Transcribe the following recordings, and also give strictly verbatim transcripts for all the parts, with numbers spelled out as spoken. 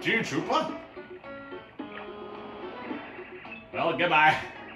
Junior Troopa? Well, goodbye.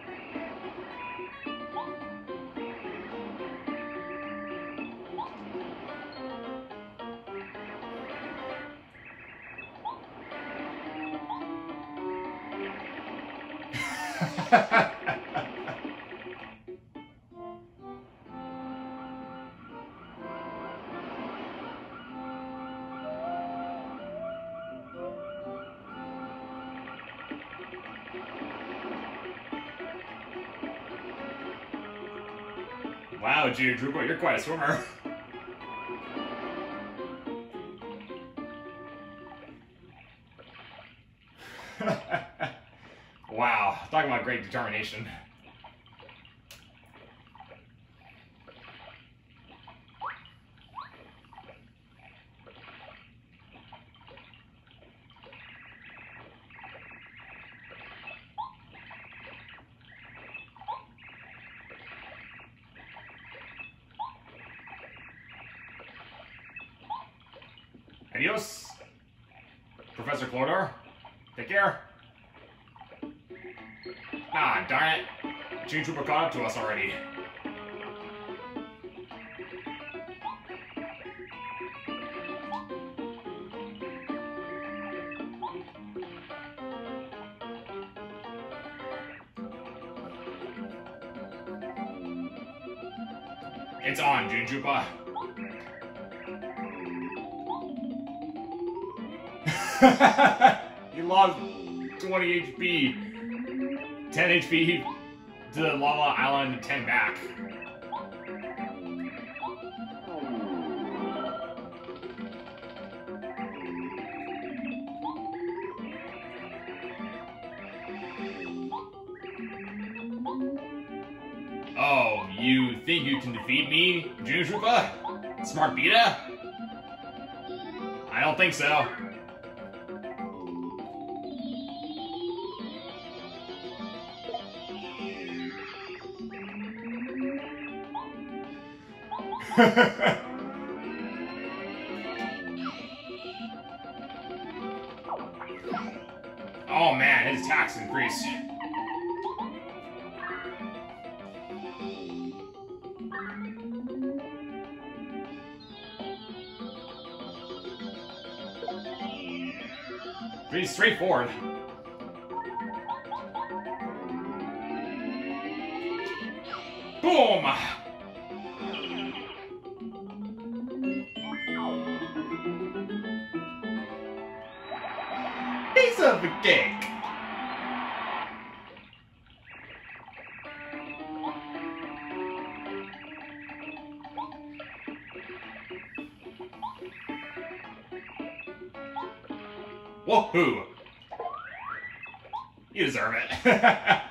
Wow, Junior Troopa, you're quite a swimmer. Wow, talking about great determination. Adios, Professor Clodor. Take care. Ah, darn it. Junior Troopa caught up to us already. It's on, Junior Troopa. He lost twenty H P. ten H P to the Lava Island and ten back. Oh, you think you can defeat me, Junior Troopa? Smart Beta? I don't think so. Oh man, his attacks increased. Pretty straightforward. Boom! Piece of a cake. Woohoo! You deserve it.